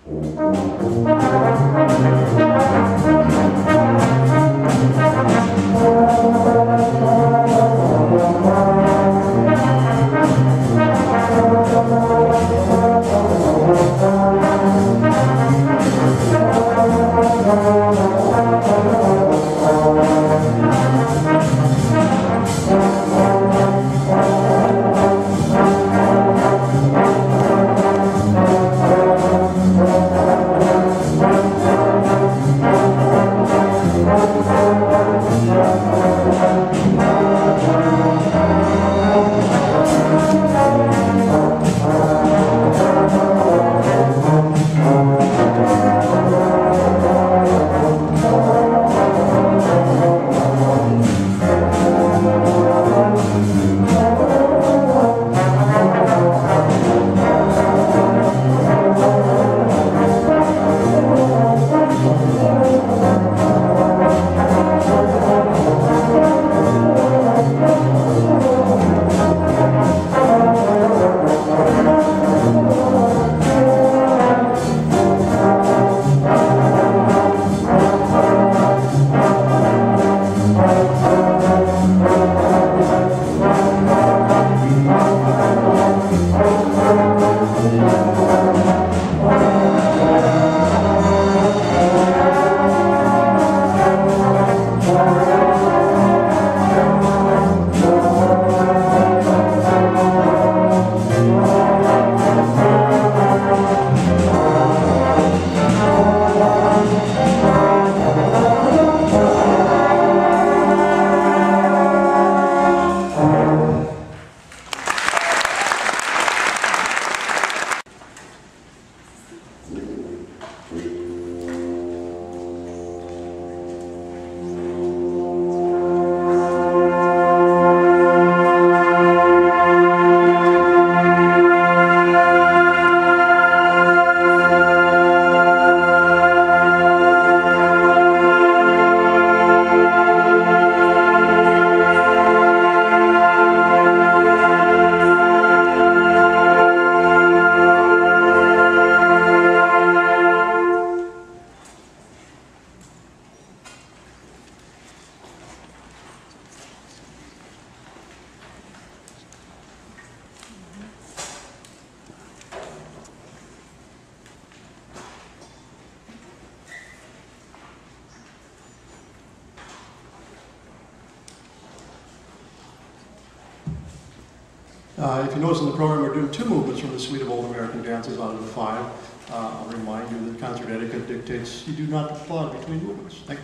If you notice in the program, we're doing two movements from the suite of old American dances out of the five. I'll remind you that concert etiquette dictates you do not applaud between movements. Thank you.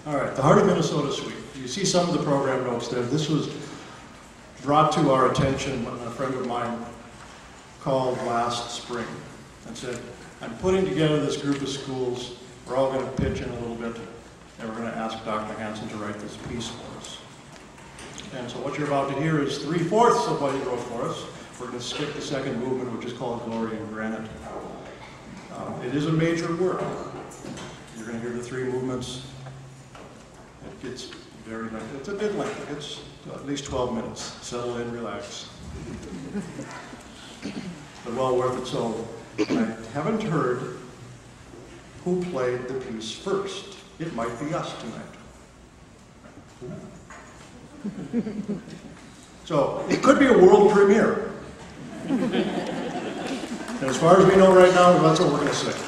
All right, the Heart of Minnesota Suite. You see some of the program notes there. This was brought to our attention when a friend of mine called last spring and said, I'm putting together this group of schools. We're all going to pitch in a little bit, and we're going to ask Dr. Hansen to write this piece for us. And so what you're about to hear is 3/4 of what he wrote for us. We're going to skip the second movement, which is called Glory in Granite. It is a major work. You're going to hear the 3 movements. It gets very lengthy. It's a bit lengthy. It's at least 12 minutes. Settle in, relax. But well worth it. So I haven't heard who played the piece first. It might be us tonight. So it could be a world premiere. And as far as we know right now, that's what we're going to say.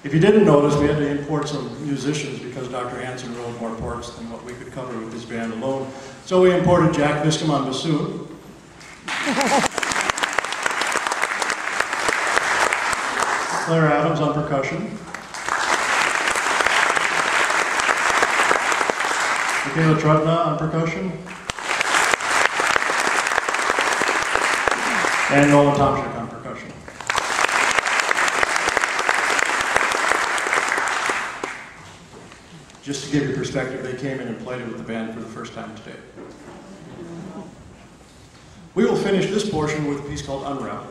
If you didn't notice, we had to import some musicians because Dr. Hansen wrote more parts than what we could cover with his band alone. So we imported Jack Biscom on bassoon. Claire Adams on percussion. Michaela Trudna on percussion. And Nolan Tomczyk on percussion. Just to give you perspective, they came in and played it with the band for the first time today. We will finish this portion with a piece called Unwrap.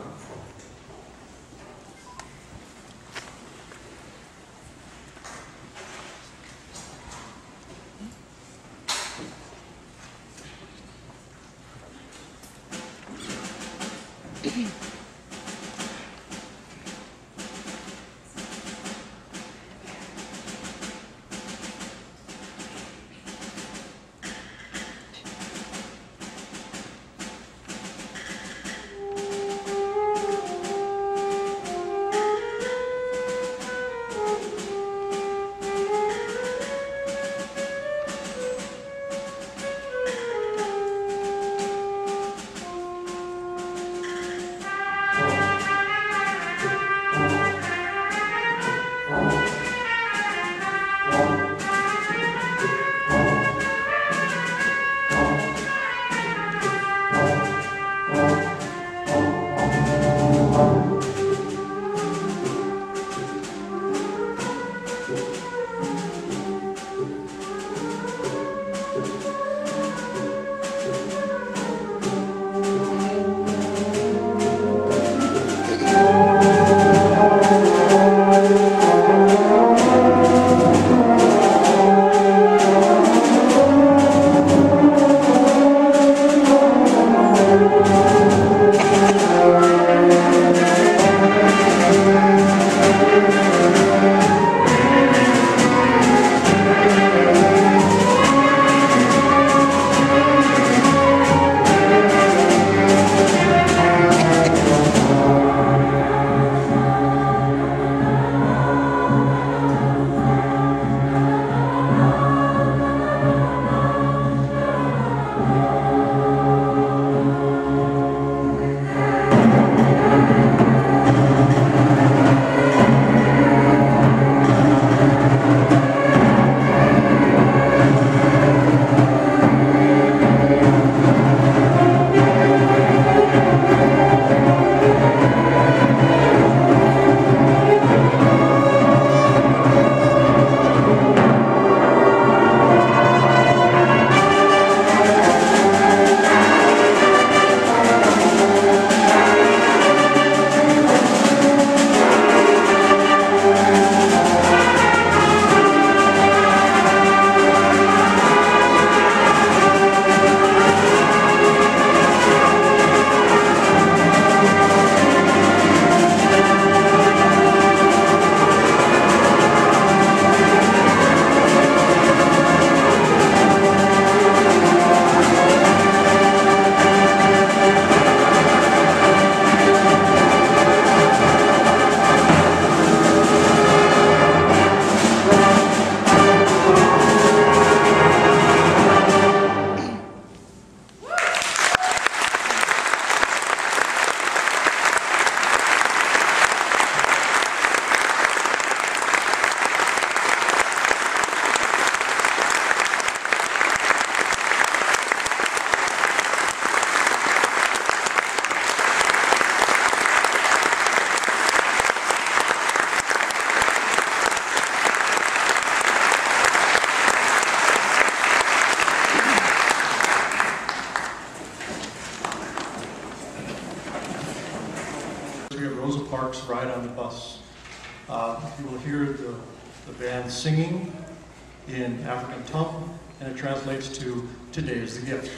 Ride on the bus. You will hear the band singing in African tongue, and it translates to "Today is the gift."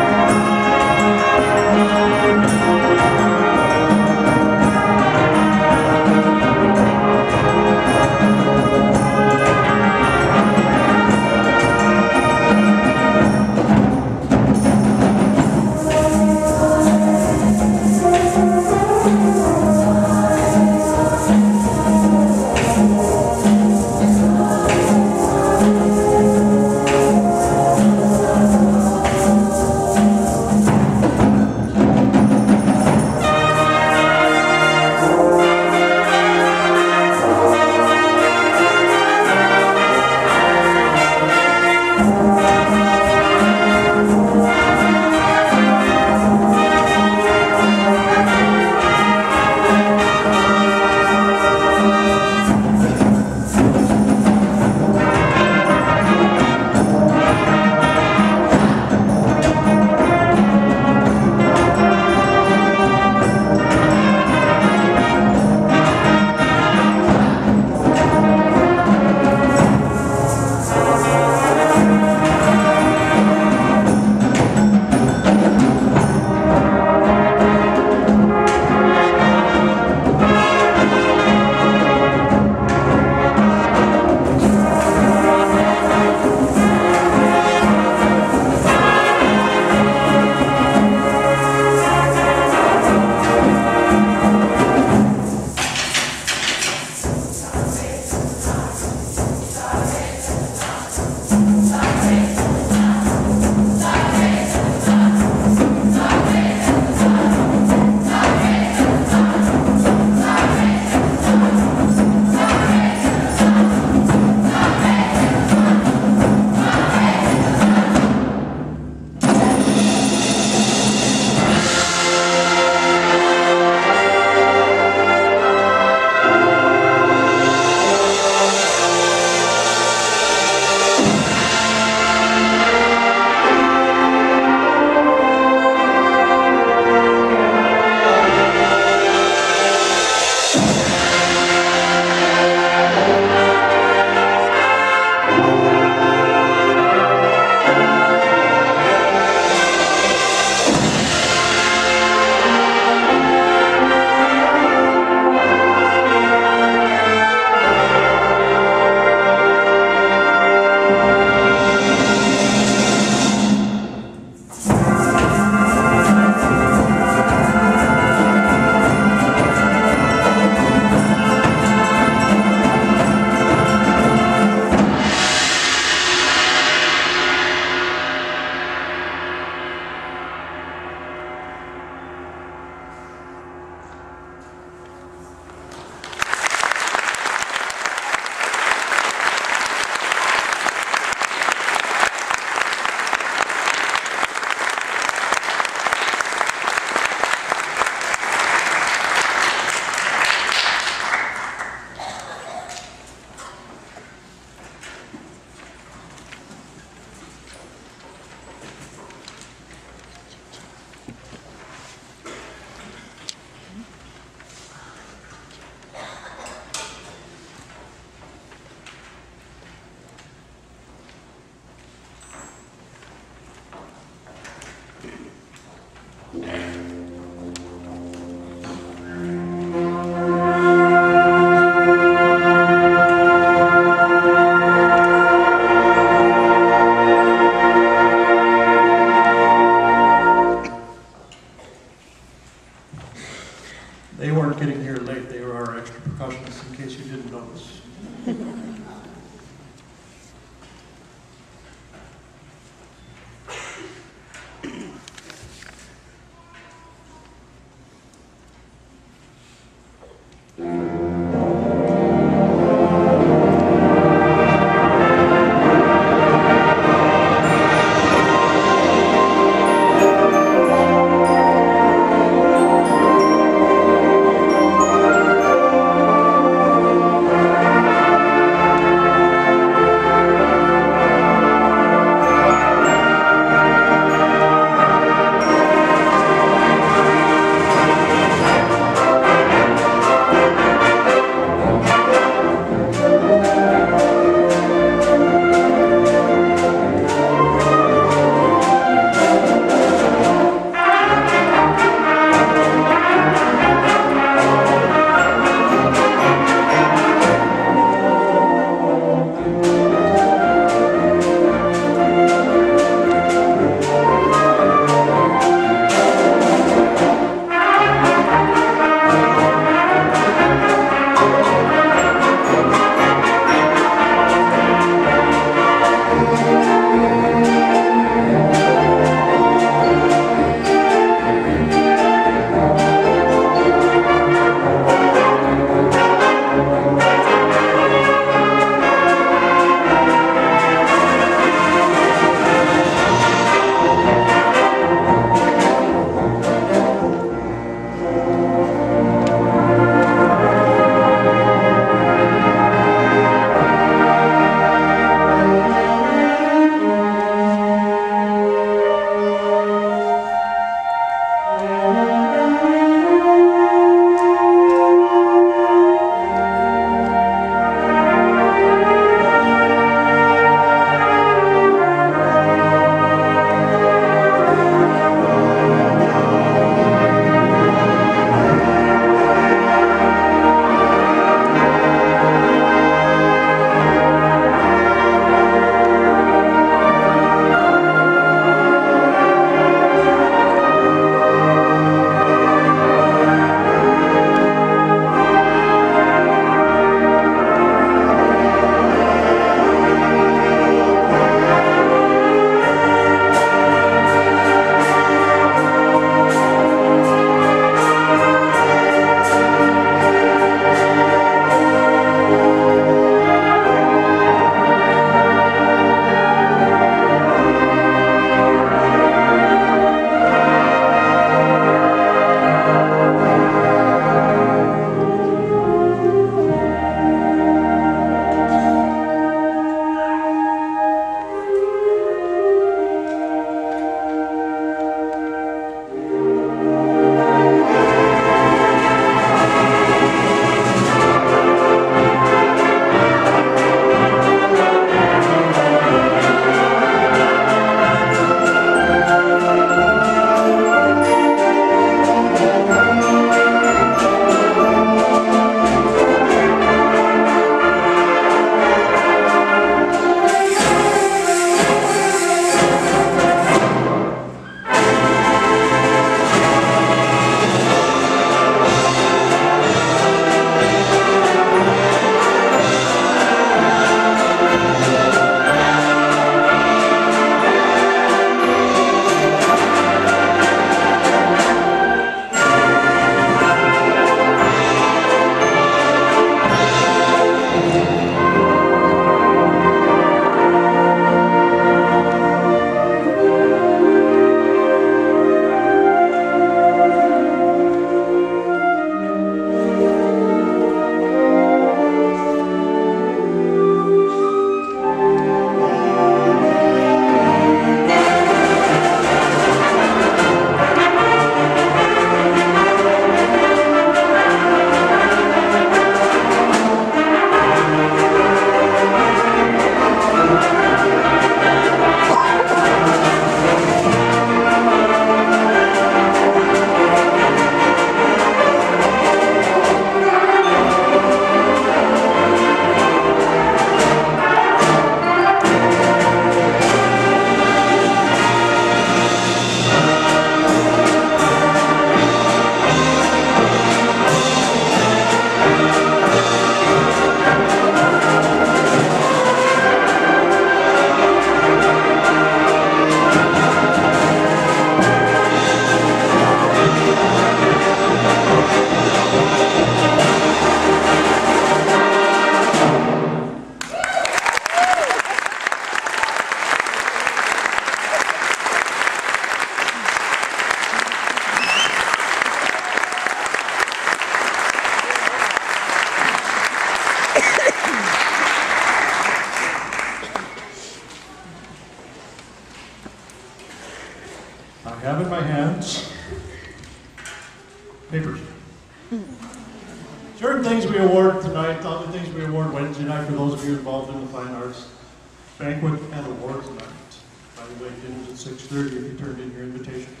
I have in my hands papers. Certain things we award tonight, other things we award Wednesday night for those of you involved in the Fine Arts Banquet and Awards night. By the way, dinner's at 6:30 if you turned in your invitations.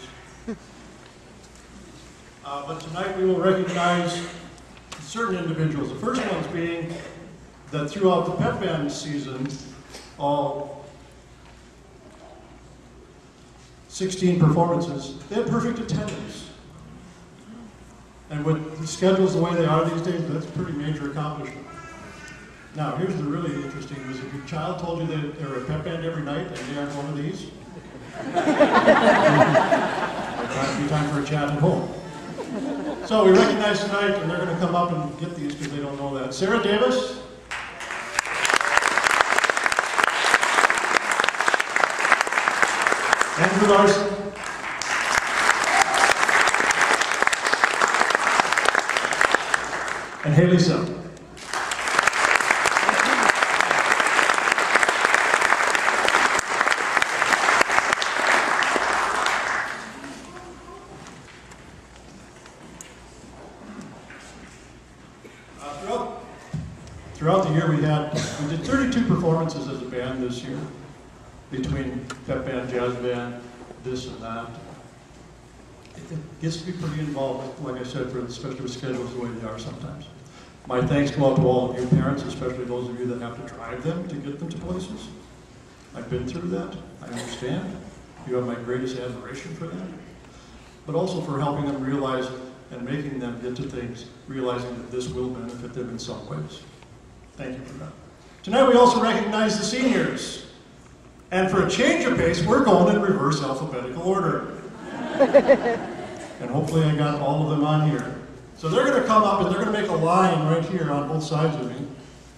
But tonight we will recognize certain individuals. The first ones being that throughout the pep band season, all 16 performances, they had perfect attendance. And with the schedules the way they are these days, that's a pretty major accomplishment. Now, here's the really interesting, was if your child told you that they were a pep band every night and they aren't one of these, it might be time for a chat at home. So we recognize tonight, and they're going to come up and get these because they don't know that. Sarah Davis. Andrew Larson. And Haley Sell. Throughout the year we did 32 performances as a band this year, between pep band, jazz band, this and that. It gets to be pretty involved, like I said, especially with schedules the way they are sometimes. My thanks go out to all of you parents, especially those of you that have to drive them to get them to places. I've been through that, I understand. You have my greatest admiration for that. But also for helping them realize and making them get to things, realizing that this will benefit them in some ways. Thank you for that. Tonight we also recognize the seniors. And for a change of pace, we're going in reverse alphabetical order. And hopefully I got all of them on here. So they're going to come up and they're going to make a line right here on both sides of me.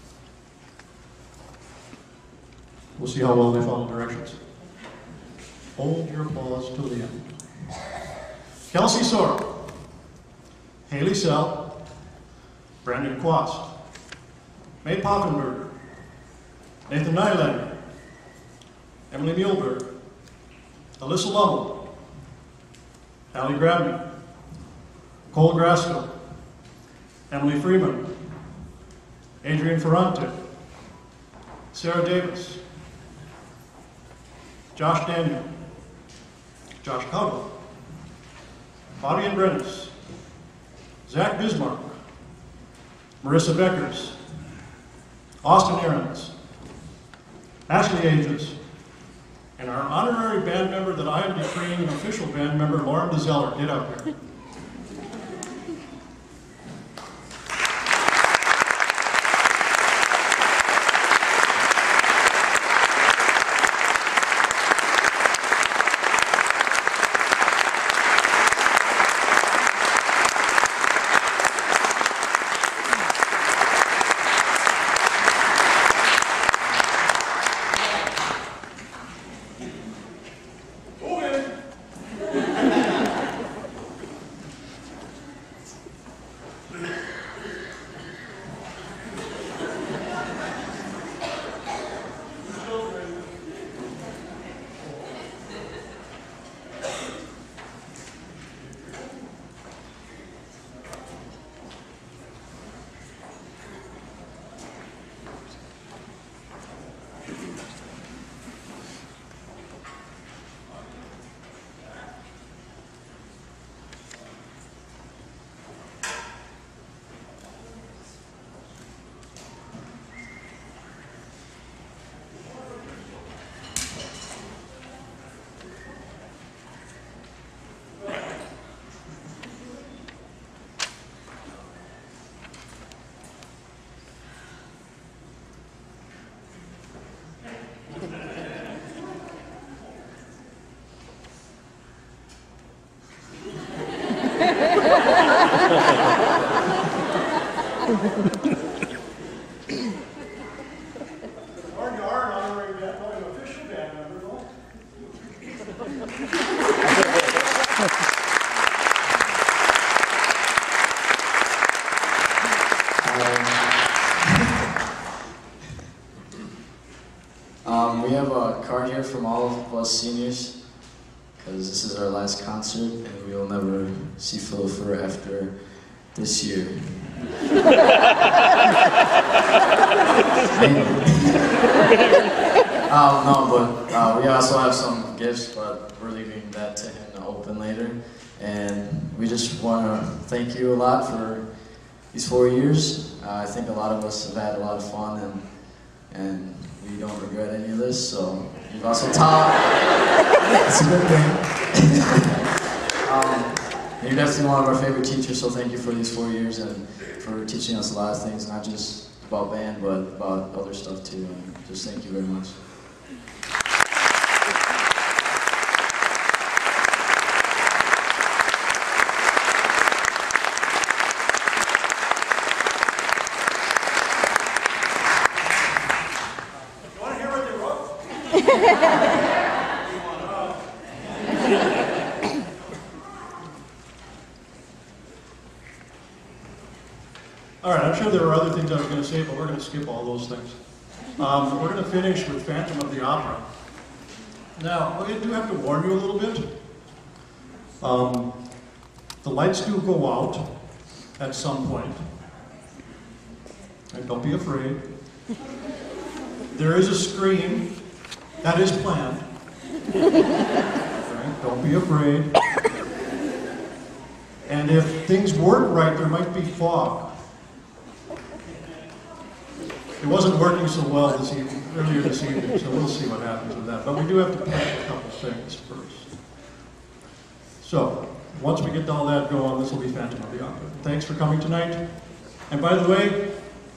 We'll see how well they follow directions. Hold your applause till the end. Kelsey Sork, Haley Sell, Brandon Quast, May Poffenberger, Nathan Nylander, Emily Muehlberg, Alyssa Lovell, Allie Grabney, Cole Grasco, Emily Freeman, Adrian Ferrante, Sarah Davis, Josh Daniel, Josh Cowell, Fabian Brennis, Zach Bismarck, Marissa Beckers, Austin Ahrens, Ashley Ages, and our honorary band member that I am decreeing an official band member, Lauren DeZeller. Get up here. We have a card here from all of us seniors. because this is our last concert and we will never see Fillafer after this year. No, but we also have some gifts, but we're leaving that to him to open later. And we just want to thank you a lot for these 4 years. I think a lot of us have had a lot of fun, and we don't regret any of this. So you've also taught. It's a good thing. You're definitely one of our favorite teachers. So thank you for these 4 years and for teaching us a lot of things, not just about band, but about other stuff too. And just thank you very much. All right, I'm sure there were other things I was going to say, but we're going to skip all those things. We're going to finish with Phantom of the Opera. Now, I do have to warn you a little bit. The lights do go out at some point. And don't be afraid. There is a scream that is planned. Right? Don't be afraid. And if things weren't right, there might be fog. It wasn't working so well earlier this evening, so we'll see what happens with that. But we do have to plan a couple things first. So, once we get all that going, this will be Phantom of the Opera. Thanks for coming tonight. And by the way,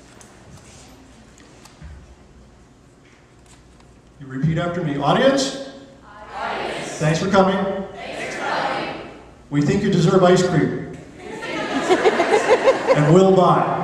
you repeat after me. Audience? Audience. Thanks for coming. Thanks for coming. We think you deserve ice cream. And we'll buy.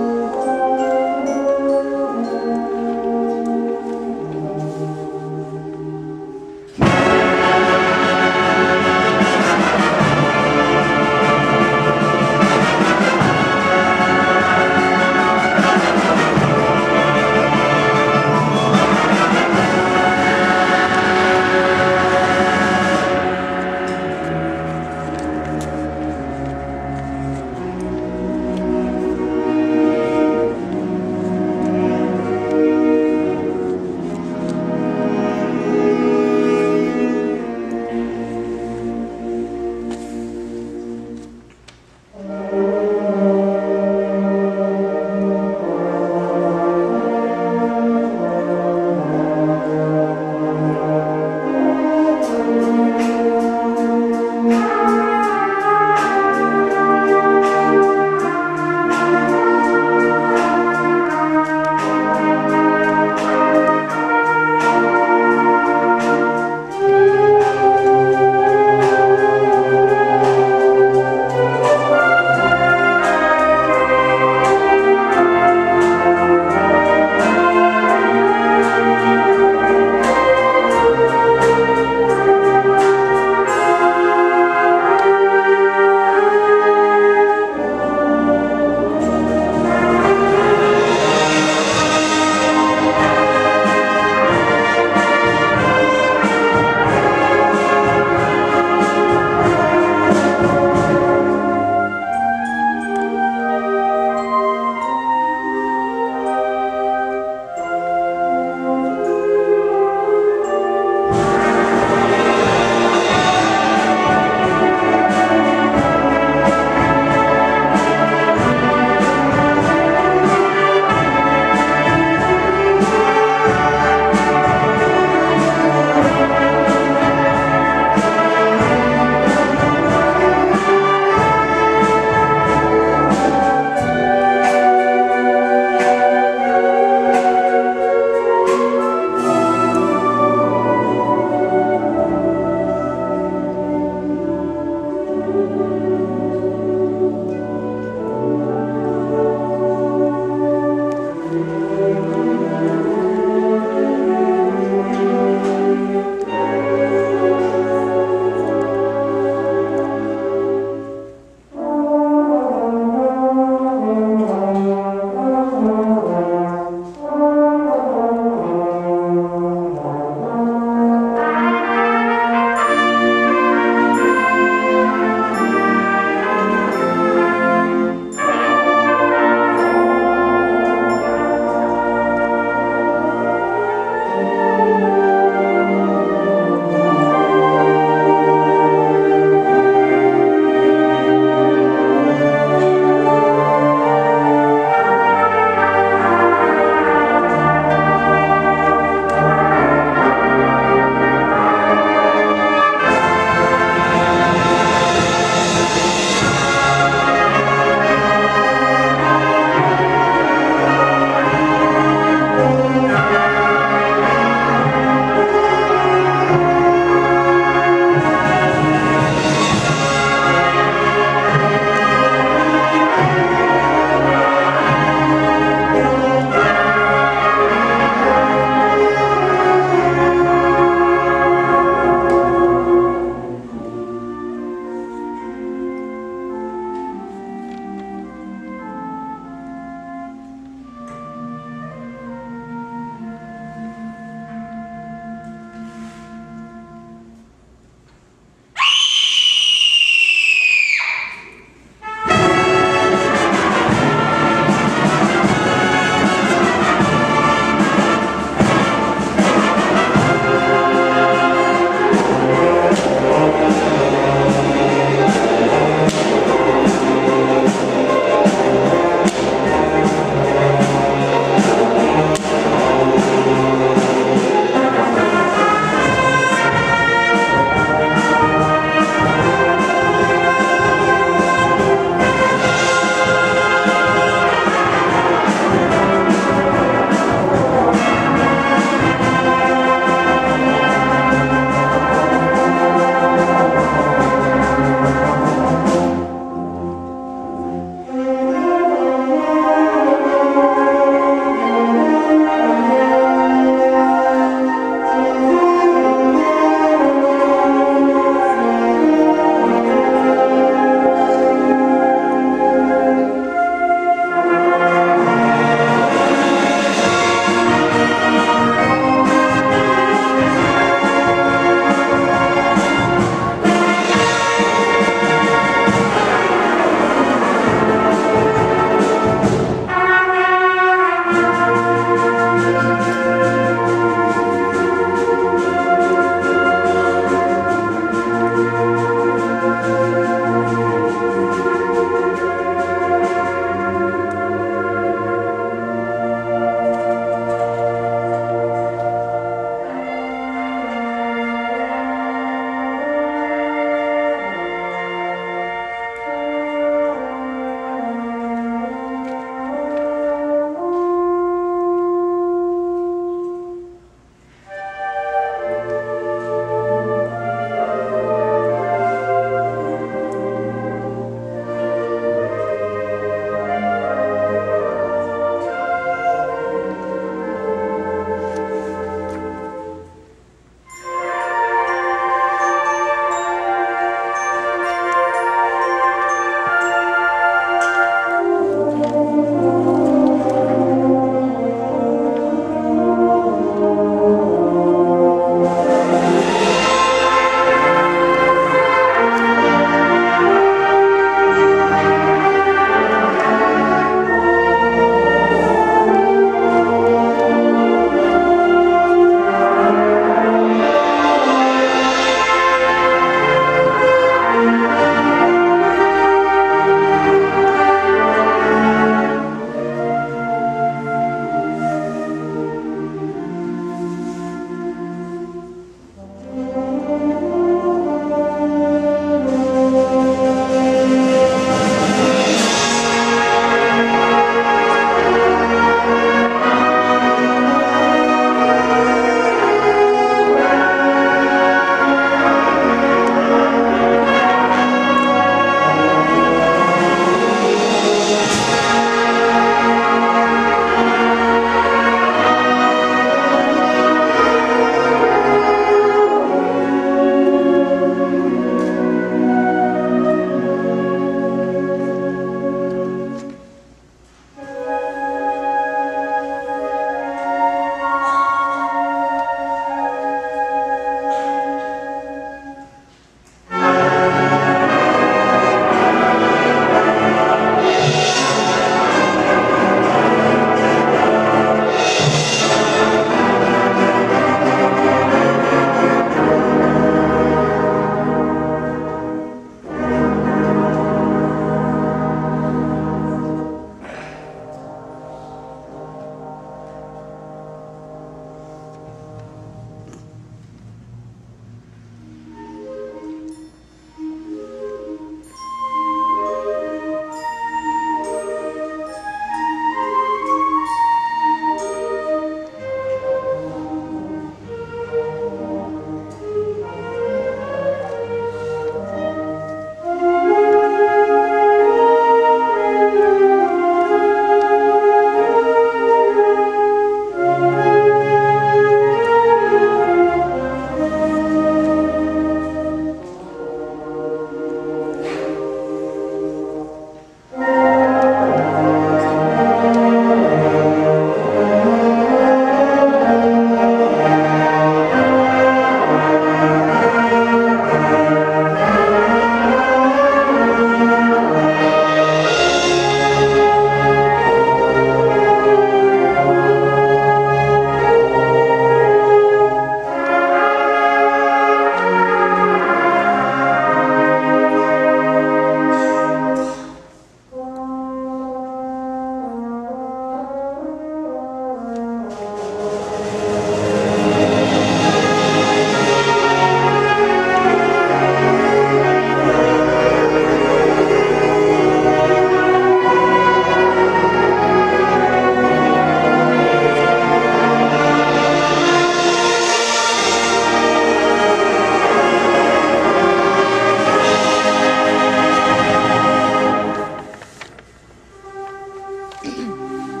you.